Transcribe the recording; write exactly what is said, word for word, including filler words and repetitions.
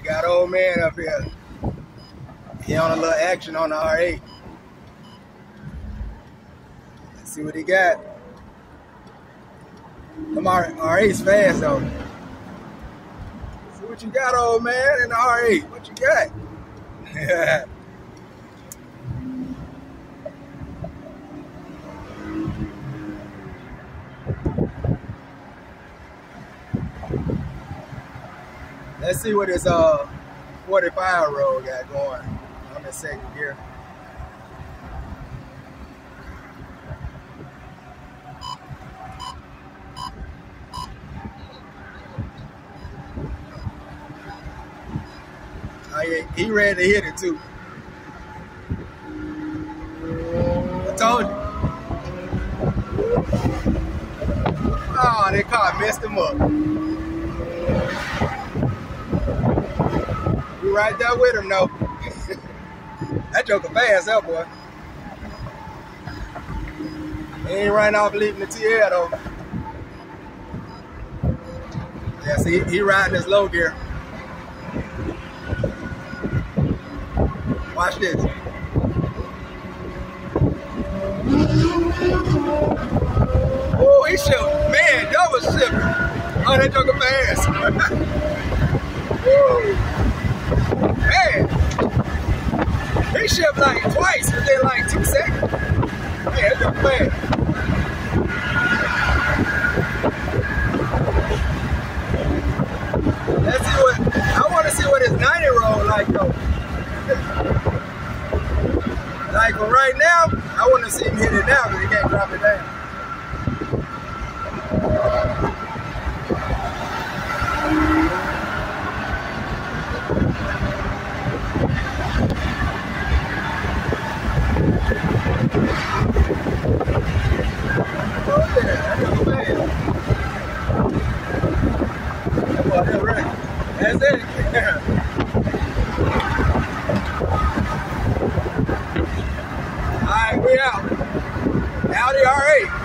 got old man up here. He on a little action on the R eight. Let's see what he got. Them R eight's fast though. See what you got, old man, in the R eight. What you got? Let's see what this uh forty-five road got going. I'm in second gear. Oh, yeah, he ready to hit it too. I told you. Oh, that car messed him up. We right there with him though. That joker fast, that boy. He ain't running off leaving the T L though. Yeah, see, he riding his low gear. Watch this. Oh, he shook. Man, that was shipping. Oh, that joker fast. Woo. Man. He shipped like twice within like two seconds. Man, that joker fast. Let's see what, I want to see what his ninety roll like though. Like for right now, I want to see him hit it now because he can't drop it down. Oh yeah, that's a man. Oh, that's right. That's it. Alright, we out. Audi R eight.